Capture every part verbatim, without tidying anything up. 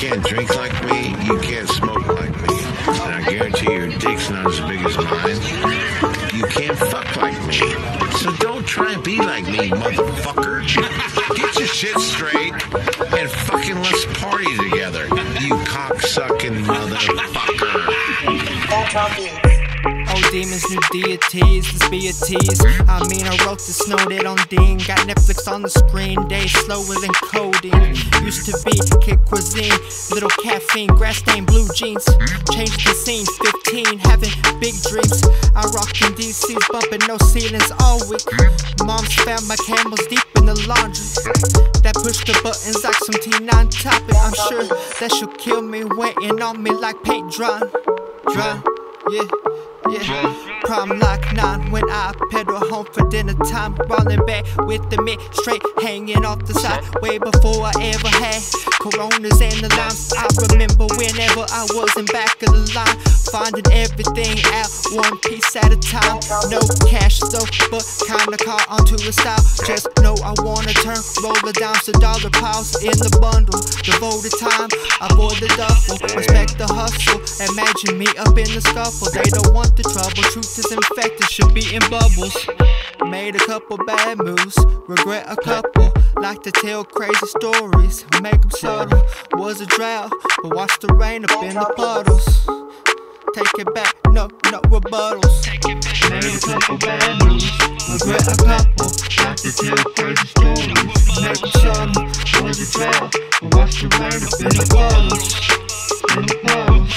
can't drink like me, you can't smoke like me. And I guarantee your dick's not as big as mine. You can't fuck like me. So don't try and be like me, motherfucker. Get your shit straight and fucking let's party together, you cocksucking motherfucker. Old demons, new deities, let's be a tease. I mean, I wrote this noted on Dean. Got Netflix on the screen, days slower than codeine. Used to be kid cuisine, little caffeine, grass stained blue jeans. Changed the scene, fifteen, having big dreams. I rock in D Cs, bumping no ceilings all week. Mom's found my camels deep in the laundry. That push the buttons like some T nine topic. I'm sure that she'll kill me, waiting on me like paint dry. Dry, yeah. Yeah, prom like nine when I pedal home for dinner time. Rolling back with the mid straight hanging off the side. Way before I ever had Coronas and the limes. I remember whenever I was in back of the line, finding everything out one piece at a time. No cash though, but kinda caught onto a style. Just know I wanna turn roller dimes to dollar piles in the bundle. Devoted time, avoid the duffel, respect the hustle. Imagine me up in the scuffle. They don't want the trouble, truth is infected, should be in bubbles. Made a couple bad moves, regret a couple. Like to tell crazy stories, make them subtle. Was a drought, but watch the rain up in the puddles. Take it back, no, no rebuttals. Made a couple bad moves, regret a couple. Like to tell crazy stories, make them subtle. Was a drought, but watch the rain up in the puddles. In the puddles.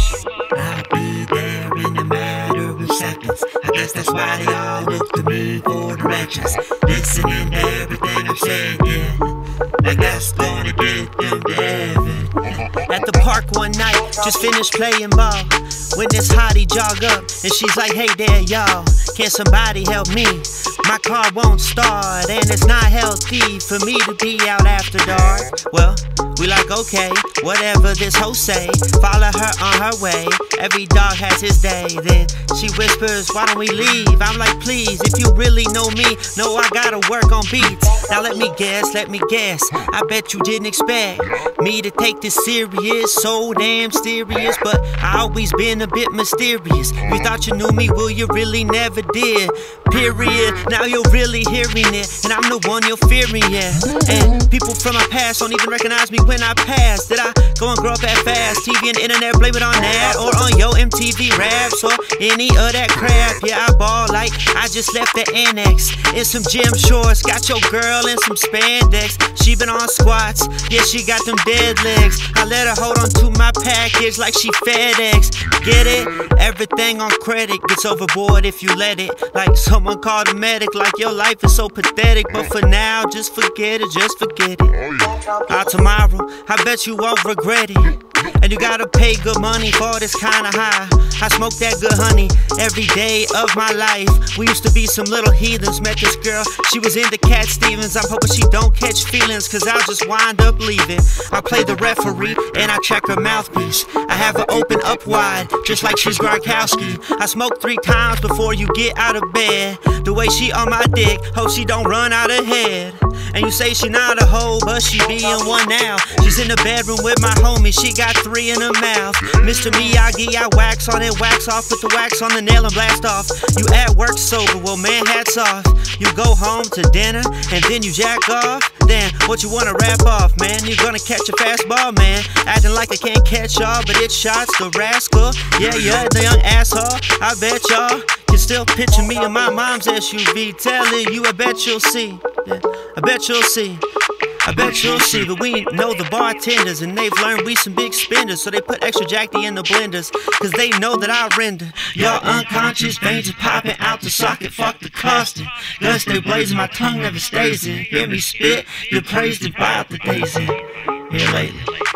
I'll be there in a matter of seconds. I guess that's why they all look to me for directions. Listening to everything I'm saying, yeah. Like that's gonna get them to heaven. At the park one night, just finished playing ball. When this hottie jog up, and she's like, hey there y'all, can somebody help me? My car won't start, and it's not healthy for me to be out after dark. Well, we like, okay, whatever this hoe say, follow her on her way. Every dog has his day. Then she whispers, why don't we leave? I'm like, please, if you really know me, know I gotta work on beats. Now let me guess, let me guess, I bet you didn't expect me to take this serious, so damn serious. But I always been a bit mysterious. You thought you knew me, well you really never did. Period, now you're really hearing it, and I'm the one you're fearing, yeah. And people from my past don't even recognize me when I pass. Did I go and grow up that fast? T V and internet, blame it on that, or on your M T V raps, or any of that crap. Yeah, I ball like I just left the annex in some gym shorts. Got your girl in some spandex. She been on squats, yeah, she got them dead legs. I let her hold on to my package like she FedEx. Get it? Everything on credit gets overboard if you let it. Like someone called a medic, like your life is so pathetic. But for now, just forget it, just forget it. Uh, tomorrow, I bet you won't regret it. And you gotta pay good money for this kinda high. I smoke that good honey every day of my life. We used to be some little heathens. Met this girl, she was into Cat Stevens. I'm hoping she don't catch feelings, cause I'll just wind up leaving. I play the referee and I check her mouthpiece. I have her open up wide, just like she's Gronkowski. I smoke three times before you get out of bed. The way she on my dick, hope she don't run out of head. And you say she not a hoe, but she be in one now. She's in the bedroom with my homie, she got three in her mouth. Mister Miyagi, I wax on it, wax off, put the wax on the nail and blast off. You at work sober, well man, hats off. You go home to dinner, and then you jack off. Then, what you wanna rap off, man? You gonna catch a fastball, man. Acting like I can't catch y'all, but it's shots, the rascal. Yeah, yeah, the young asshole, I bet y'all can still picture me in my mom's S U V. Telling you, I bet you'll see, yeah, I bet you'll see. I bet you'll see, but we know the bartenders, and they've learned we some big spenders, so they put extra Jackie in the blenders, cause they know that I render. Y'all unconscious, veins are popping out the socket, fuck the custard. Guns stay blazing, my tongue never stays in. Hear me spit, you're praised about the days in. Here lately.